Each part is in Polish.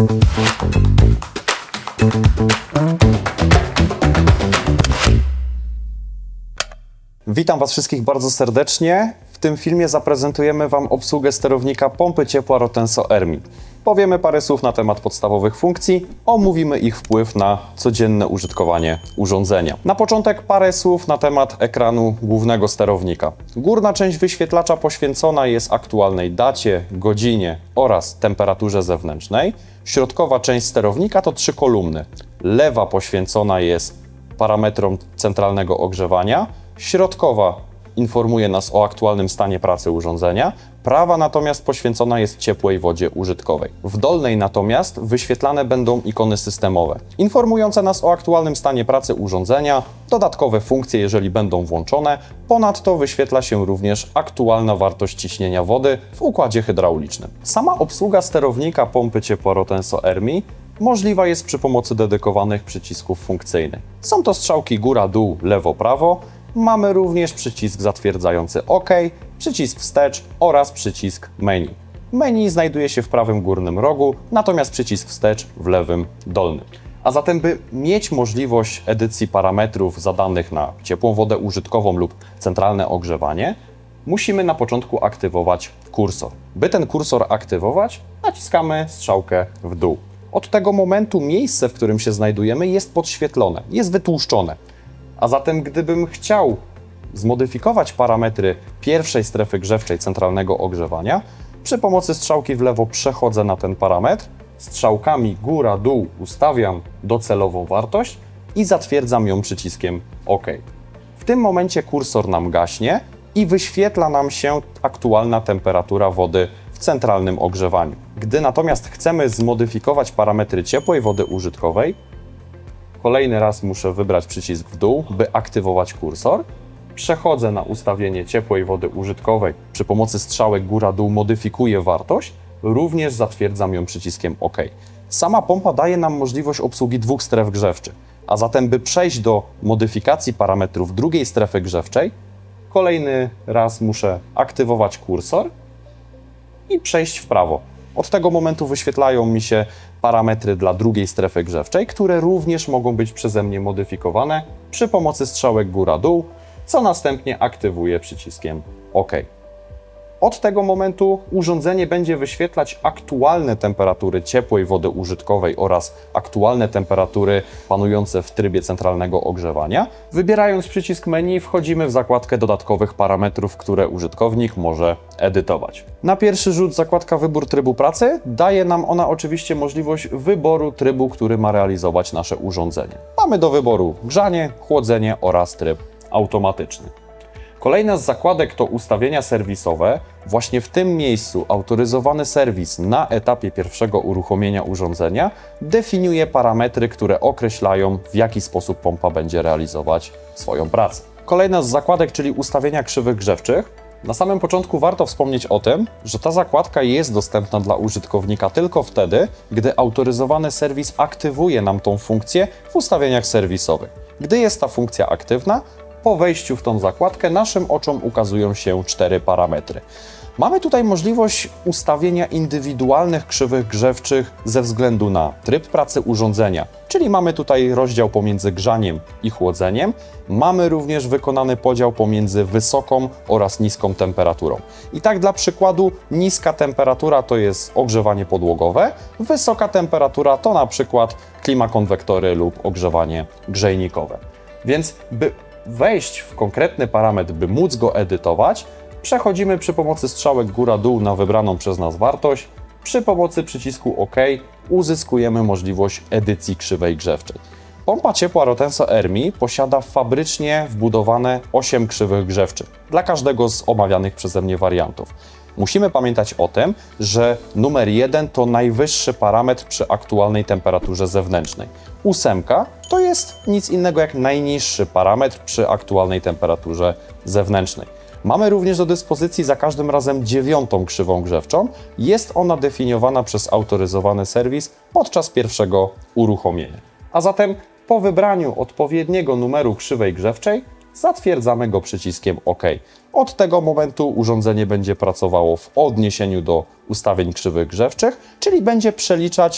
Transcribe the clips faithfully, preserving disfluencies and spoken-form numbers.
Witam Was wszystkich bardzo serdecznie. W tym filmie zaprezentujemy Wam obsługę sterownika pompy ciepła Rotenso Ermi. Powiemy parę słów na temat podstawowych funkcji, omówimy ich wpływ na codzienne użytkowanie urządzenia. Na początek parę słów na temat ekranu głównego sterownika. Górna część wyświetlacza poświęcona jest aktualnej dacie, godzinie oraz temperaturze zewnętrznej. Środkowa część sterownika to trzy kolumny. Lewa poświęcona jest parametrom centralnego ogrzewania, środkowa informuje nas o aktualnym stanie pracy urządzenia, prawa natomiast poświęcona jest ciepłej wodzie użytkowej. W dolnej natomiast wyświetlane będą ikony systemowe, informujące nas o aktualnym stanie pracy urządzenia, dodatkowe funkcje, jeżeli będą włączone. Ponadto wyświetla się również aktualna wartość ciśnienia wody w układzie hydraulicznym. Sama obsługa sterownika pompy ciepła Rotenso Ermi możliwa jest przy pomocy dedykowanych przycisków funkcyjnych. Są to strzałki góra, dół, lewo, prawo. Mamy również przycisk zatwierdzający OK, przycisk wstecz oraz przycisk menu. Menu znajduje się w prawym górnym rogu, natomiast przycisk wstecz w lewym dolnym. A zatem, by mieć możliwość edycji parametrów zadanych na ciepłą wodę użytkową lub centralne ogrzewanie, musimy na początku aktywować kursor. By ten kursor aktywować, naciskamy strzałkę w dół. Od tego momentu miejsce, w którym się znajdujemy, jest podświetlone, jest wytłuszczone. A zatem, gdybym chciał zmodyfikować parametry pierwszej strefy grzewczej centralnego ogrzewania, przy pomocy strzałki w lewo przechodzę na ten parametr, strzałkami góra, dół ustawiam docelową wartość i zatwierdzam ją przyciskiem OK. W tym momencie kursor nam gaśnie i wyświetla nam się aktualna temperatura wody w centralnym ogrzewaniu. Gdy natomiast chcemy zmodyfikować parametry ciepłej wody użytkowej, kolejny raz muszę wybrać przycisk w dół, by aktywować kursor. Przechodzę na ustawienie ciepłej wody użytkowej. Przy pomocy strzałek góra-dół modyfikuję wartość. Również zatwierdzam ją przyciskiem OK. Sama pompa daje nam możliwość obsługi dwóch stref grzewczych. A zatem, by przejść do modyfikacji parametrów drugiej strefy grzewczej, kolejny raz muszę aktywować kursor i przejść w prawo. Od tego momentu wyświetlają mi się parametry dla drugiej strefy grzewczej, które również mogą być przeze mnie modyfikowane przy pomocy strzałek góra-dół, co następnie aktywuję przyciskiem OK. Od tego momentu urządzenie będzie wyświetlać aktualne temperatury ciepłej wody użytkowej oraz aktualne temperatury panujące w trybie centralnego ogrzewania. Wybierając przycisk menu, wchodzimy w zakładkę dodatkowych parametrów, które użytkownik może edytować. Na pierwszy rzut zakładka wybór trybu pracy daje nam ona oczywiście możliwość wyboru trybu, który ma realizować nasze urządzenie. Mamy do wyboru grzanie, chłodzenie oraz tryb automatyczny. Kolejna z zakładek to ustawienia serwisowe. Właśnie w tym miejscu autoryzowany serwis na etapie pierwszego uruchomienia urządzenia definiuje parametry, które określają, w jaki sposób pompa będzie realizować swoją pracę. Kolejna z zakładek, czyli ustawienia krzywych grzewczych. Na samym początku warto wspomnieć o tym, że ta zakładka jest dostępna dla użytkownika tylko wtedy, gdy autoryzowany serwis aktywuje nam tą funkcję w ustawieniach serwisowych. Gdy jest ta funkcja aktywna, po wejściu w tą zakładkę naszym oczom ukazują się cztery parametry. Mamy tutaj możliwość ustawienia indywidualnych krzywych grzewczych ze względu na tryb pracy urządzenia, czyli mamy tutaj rozdział pomiędzy grzaniem i chłodzeniem. Mamy również wykonany podział pomiędzy wysoką oraz niską temperaturą. I tak dla przykładu niska temperatura to jest ogrzewanie podłogowe, wysoka temperatura to na przykład klimakonwektory lub ogrzewanie grzejnikowe. Więc by wejść w konkretny parametr, by móc go edytować, przechodzimy przy pomocy strzałek góra-dół na wybraną przez nas wartość. Przy pomocy przycisku OK uzyskujemy możliwość edycji krzywej grzewczej. Pompa ciepła Rotenso Ermi posiada fabrycznie wbudowane osiem krzywych grzewczych dla każdego z omawianych przeze mnie wariantów. Musimy pamiętać o tym, że numer jeden to najwyższy parametr przy aktualnej temperaturze zewnętrznej. Ósemka to jest nic innego jak najniższy parametr przy aktualnej temperaturze zewnętrznej. Mamy również do dyspozycji za każdym razem dziewiątą krzywą grzewczą. Jest ona definiowana przez autoryzowany serwis podczas pierwszego uruchomienia. A zatem po wybraniu odpowiedniego numeru krzywej grzewczej zatwierdzamy go przyciskiem OK. Od tego momentu urządzenie będzie pracowało w odniesieniu do ustawień krzywych grzewczych, czyli będzie przeliczać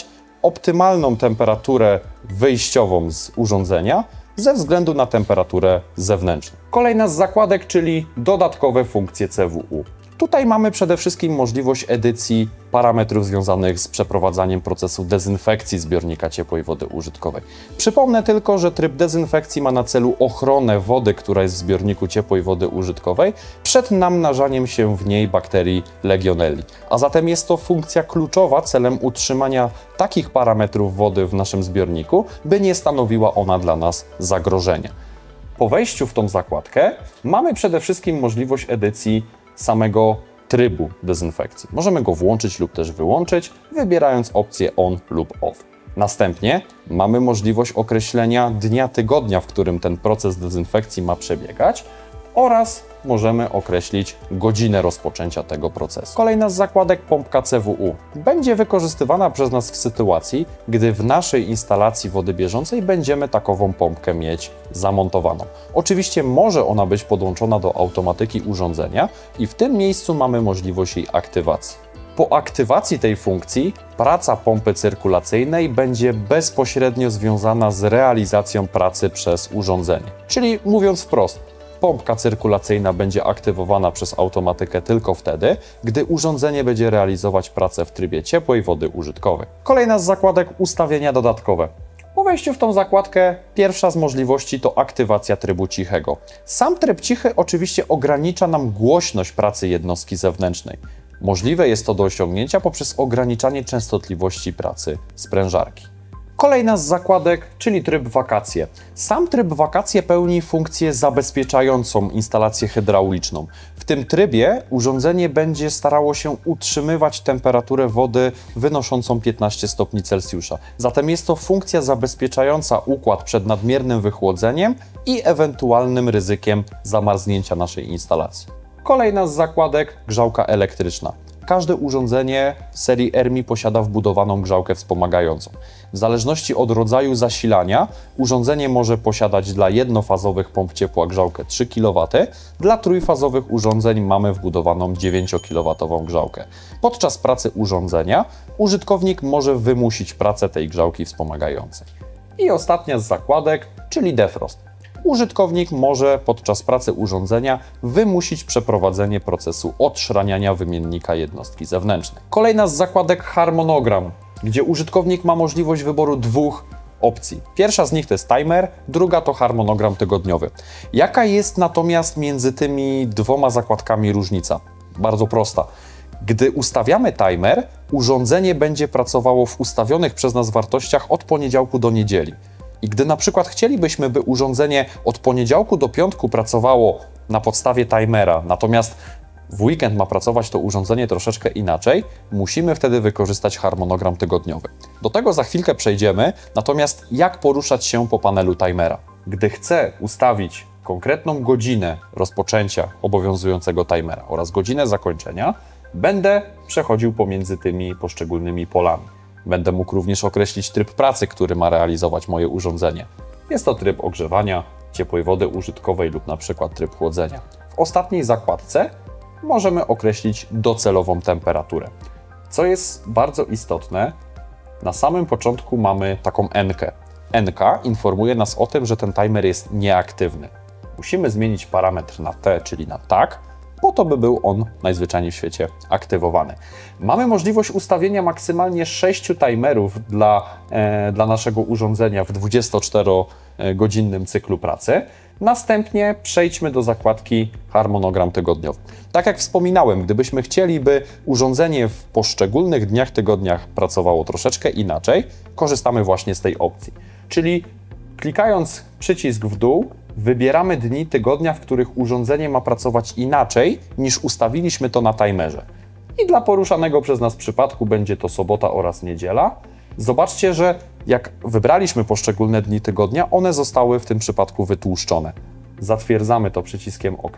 optymalną temperaturę wyjściową z urządzenia ze względu na temperaturę zewnętrzną. Kolejna z zakładek, czyli dodatkowe funkcje C W U. Tutaj mamy przede wszystkim możliwość edycji parametrów związanych z przeprowadzaniem procesu dezynfekcji zbiornika ciepłej wody użytkowej. Przypomnę tylko, że tryb dezynfekcji ma na celu ochronę wody, która jest w zbiorniku ciepłej wody użytkowej, przed namnażaniem się w niej bakterii Legionelli. A zatem jest to funkcja kluczowa celem utrzymania takich parametrów wody w naszym zbiorniku, by nie stanowiła ona dla nas zagrożenia. Po wejściu w tą zakładkę mamy przede wszystkim możliwość edycji samego trybu dezynfekcji. Możemy go włączyć lub też wyłączyć, wybierając opcję on lub off. Następnie mamy możliwość określenia dnia tygodnia, w którym ten proces dezynfekcji ma przebiegać, oraz możemy określić godzinę rozpoczęcia tego procesu. Kolejna z zakładek, pompka C W U, będzie wykorzystywana przez nas w sytuacji, gdy w naszej instalacji wody bieżącej będziemy takową pompkę mieć zamontowaną. Oczywiście może ona być podłączona do automatyki urządzenia i w tym miejscu mamy możliwość jej aktywacji. Po aktywacji tej funkcji praca pompy cyrkulacyjnej będzie bezpośrednio związana z realizacją pracy przez urządzenie. Czyli mówiąc wprost, pompka cyrkulacyjna będzie aktywowana przez automatykę tylko wtedy, gdy urządzenie będzie realizować pracę w trybie ciepłej wody użytkowej. Kolejna z zakładek, ustawienia dodatkowe. Po wejściu w tą zakładkę pierwsza z możliwości to aktywacja trybu cichego. Sam tryb cichy oczywiście ogranicza nam głośność pracy jednostki zewnętrznej. Możliwe jest to do osiągnięcia poprzez ograniczanie częstotliwości pracy sprężarki. Kolejna z zakładek, czyli tryb wakacje. Sam tryb wakacje pełni funkcję zabezpieczającą instalację hydrauliczną. W tym trybie urządzenie będzie starało się utrzymywać temperaturę wody wynoszącą piętnaście stopni Celsjusza. Zatem jest to funkcja zabezpieczająca układ przed nadmiernym wychłodzeniem i ewentualnym ryzykiem zamarznięcia naszej instalacji. Kolejna z zakładek, grzałka elektryczna. Każde urządzenie serii ERMI posiada wbudowaną grzałkę wspomagającą. W zależności od rodzaju zasilania urządzenie może posiadać dla jednofazowych pomp ciepła grzałkę trzy kilowatów, dla trójfazowych urządzeń mamy wbudowaną dziewięciokilowatową grzałkę. Podczas pracy urządzenia użytkownik może wymusić pracę tej grzałki wspomagającej. I ostatnia z zakładek, czyli defrost. Użytkownik może podczas pracy urządzenia wymusić przeprowadzenie procesu odszraniania wymiennika jednostki zewnętrznej. Kolejna z zakładek, harmonogram, gdzie użytkownik ma możliwość wyboru dwóch opcji. Pierwsza z nich to jest timer, druga to harmonogram tygodniowy. Jaka jest natomiast między tymi dwoma zakładkami różnica? Bardzo prosta. Gdy ustawiamy timer, urządzenie będzie pracowało w ustawionych przez nas wartościach od poniedziałku do niedzieli. I gdy na przykład chcielibyśmy, by urządzenie od poniedziałku do piątku pracowało na podstawie timera, natomiast w weekend ma pracować to urządzenie troszeczkę inaczej, musimy wtedy wykorzystać harmonogram tygodniowy. Do tego za chwilkę przejdziemy, natomiast jak poruszać się po panelu timera? Gdy chcę ustawić konkretną godzinę rozpoczęcia obowiązującego timera oraz godzinę zakończenia, będę przechodził pomiędzy tymi poszczególnymi polami. Będę mógł również określić tryb pracy, który ma realizować moje urządzenie. Jest to tryb ogrzewania ciepłej wody użytkowej lub na przykład tryb chłodzenia. W ostatniej zakładce możemy określić docelową temperaturę. Co jest bardzo istotne, na samym początku mamy taką N-kę. N-ka informuje nas o tym, że ten timer jest nieaktywny. Musimy zmienić parametr na T, czyli na tak, po to, by był on najzwyczajniej w świecie aktywowany. Mamy możliwość ustawienia maksymalnie sześciu timerów dla, e, dla naszego urządzenia w dwudziestoczterogodzinnym cyklu pracy. Następnie przejdźmy do zakładki harmonogram tygodniowy. Tak jak wspominałem, gdybyśmy chcieli, by urządzenie w poszczególnych dniach tygodniach pracowało troszeczkę inaczej, korzystamy właśnie z tej opcji. Czyli klikając przycisk w dół, wybieramy dni tygodnia, w których urządzenie ma pracować inaczej niż ustawiliśmy to na timerze. I dla poruszanego przez nas przypadku będzie to sobota oraz niedziela. Zobaczcie, że jak wybraliśmy poszczególne dni tygodnia, one zostały w tym przypadku wytłuszczone. Zatwierdzamy to przyciskiem OK.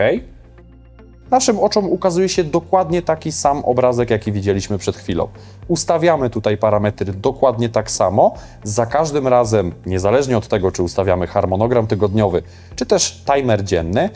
Naszym oczom ukazuje się dokładnie taki sam obrazek, jaki widzieliśmy przed chwilą. Ustawiamy tutaj parametry dokładnie tak samo. Za każdym razem, niezależnie od tego, czy ustawiamy harmonogram tygodniowy, czy też timer dzienny,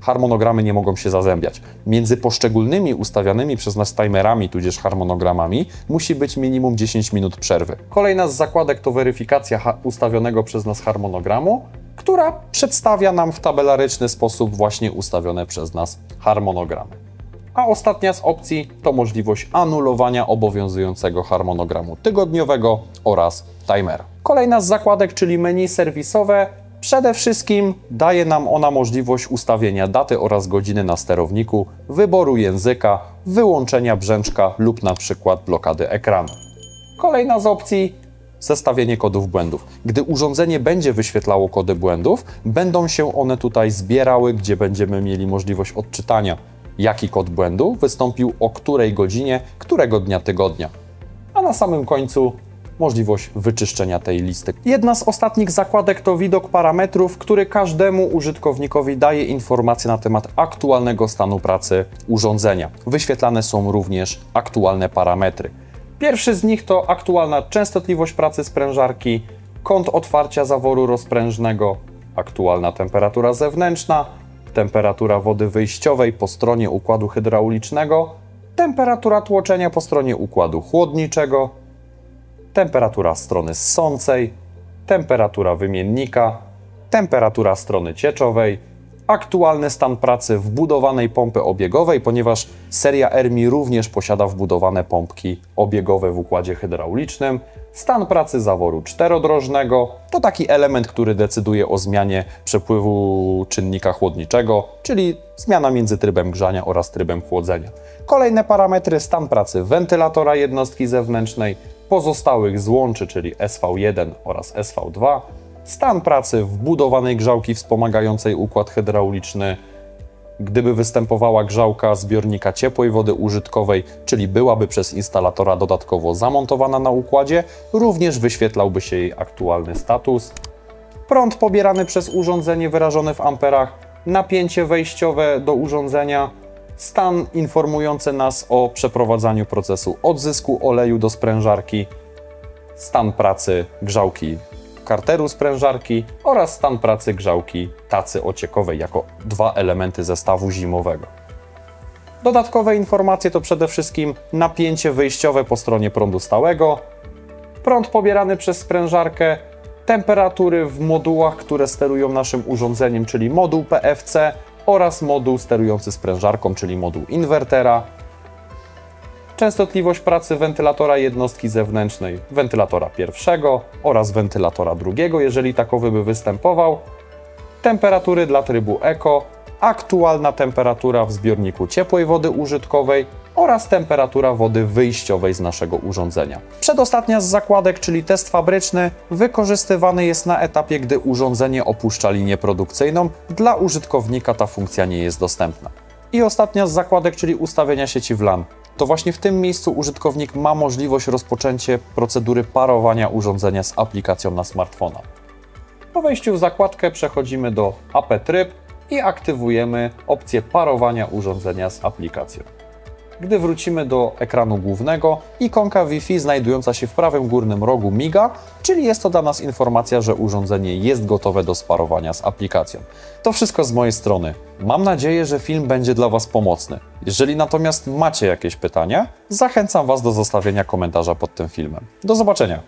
harmonogramy nie mogą się zazębiać. Między poszczególnymi ustawianymi przez nas timerami, tudzież harmonogramami, musi być minimum dziesięć minut przerwy. Kolejna z zakładek to weryfikacja ustawionego przez nas harmonogramu, która przedstawia nam w tabelaryczny sposób właśnie ustawione przez nas harmonogramy. A ostatnia z opcji to możliwość anulowania obowiązującego harmonogramu tygodniowego oraz timera. Kolejna z zakładek, czyli menu serwisowe, przede wszystkim daje nam ona możliwość ustawienia daty oraz godziny na sterowniku, wyboru języka, wyłączenia brzęczka lub na przykład blokady ekranu. Kolejna z opcji zestawienie kodów błędów. Gdy urządzenie będzie wyświetlało kody błędów, będą się one tutaj zbierały, gdzie będziemy mieli możliwość odczytania, jaki kod błędu wystąpił o której godzinie, którego dnia tygodnia. A na samym końcu możliwość wyczyszczenia tej listy. Jedna z ostatnich zakładek to widok parametrów, który każdemu użytkownikowi daje informacje na temat aktualnego stanu pracy urządzenia. Wyświetlane są również aktualne parametry. Pierwszy z nich to aktualna częstotliwość pracy sprężarki, kąt otwarcia zaworu rozprężnego, aktualna temperatura zewnętrzna, temperatura wody wyjściowej po stronie układu hydraulicznego, temperatura tłoczenia po stronie układu chłodniczego, temperatura strony ssącej, temperatura wymiennika, temperatura strony cieczowej, aktualny stan pracy wbudowanej pompy obiegowej, ponieważ seria ERMI również posiada wbudowane pompki obiegowe w układzie hydraulicznym, stan pracy zaworu czterodrożnego, to taki element, który decyduje o zmianie przepływu czynnika chłodniczego, czyli zmiana między trybem grzania oraz trybem chłodzenia. Kolejne parametry: stan pracy wentylatora jednostki zewnętrznej, pozostałych złączy, czyli S V jeden oraz S V dwa, stan pracy wbudowanej grzałki wspomagającej układ hydrauliczny, gdyby występowała grzałka zbiornika ciepłej wody użytkowej, czyli byłaby przez instalatora dodatkowo zamontowana na układzie, również wyświetlałby się jej aktualny status. Prąd pobierany przez urządzenie wyrażony w amperach, napięcie wejściowe do urządzenia, stan informujący nas o przeprowadzaniu procesu odzysku oleju do sprężarki, stan pracy grzałki karteru sprężarki oraz stan pracy grzałki tacy ociekowej jako dwa elementy zestawu zimowego. Dodatkowe informacje to przede wszystkim napięcie wyjściowe po stronie prądu stałego, prąd pobierany przez sprężarkę, temperatury w modułach, które sterują naszym urządzeniem, czyli moduł P F C oraz moduł sterujący sprężarką, czyli moduł inwertera, częstotliwość pracy wentylatora jednostki zewnętrznej, wentylatora pierwszego oraz wentylatora drugiego, jeżeli takowy by występował, temperatury dla trybu Eco, aktualna temperatura w zbiorniku ciepłej wody użytkowej oraz temperatura wody wyjściowej z naszego urządzenia. Przedostatnia z zakładek, czyli test fabryczny, wykorzystywany jest na etapie, gdy urządzenie opuszcza linię produkcyjną. Dla użytkownika ta funkcja nie jest dostępna. I ostatnia z zakładek, czyli ustawienia sieci W LAN. To właśnie w tym miejscu użytkownik ma możliwość rozpoczęcia procedury parowania urządzenia z aplikacją na smartfona. Po wejściu w zakładkę przechodzimy do A P tryb i aktywujemy opcję parowania urządzenia z aplikacją. Gdy wrócimy do ekranu głównego, ikonka Wi-Fi znajdująca się w prawym górnym rogu miga, czyli jest to dla nas informacja, że urządzenie jest gotowe do sparowania z aplikacją. To wszystko z mojej strony. Mam nadzieję, że film będzie dla Was pomocny. Jeżeli natomiast macie jakieś pytania, zachęcam Was do zostawienia komentarza pod tym filmem. Do zobaczenia!